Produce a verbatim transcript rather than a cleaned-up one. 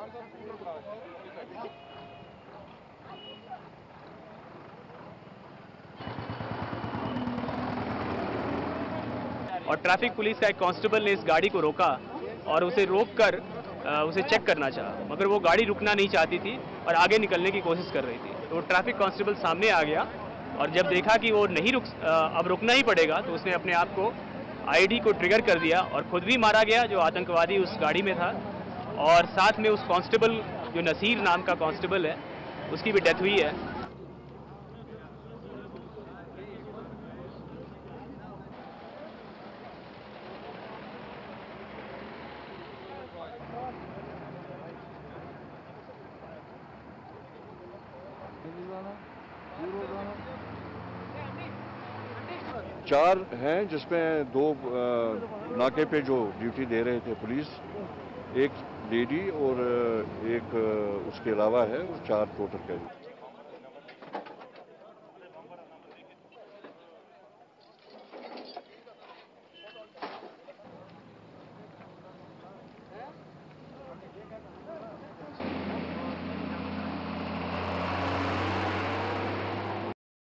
और traffic police का एक कांस्टेबल ने इस गाड़ी को रोका और उसे रोककर उसे चेक करना चाहा, मगर वो गाड़ी रुकना नहीं चाहती थी और आगे निकलने की कोशिश कर रही थी। तो ट्रैफिक कांस्टेबल सामने आ गया और जब देखा कि वो नहीं रुक अब रुकना ही पड़ेगा, तो उसने अपने आप को आईडी को ट्रिगर कर दिया और खुद भी मारा गया, जो आतंकवादी उस गाड़ी में था, और साथ में उस कांस्टेबल जो नसीर नाम का कांस्टेबल है उसकी भी डेथ हुई है। चार हैं जिसमें दो नाके पे जो ड्यूटी दे रहे थे पुलिस, एक लेडी और एक उसके अलावा है, वो चार टोटल कैदी।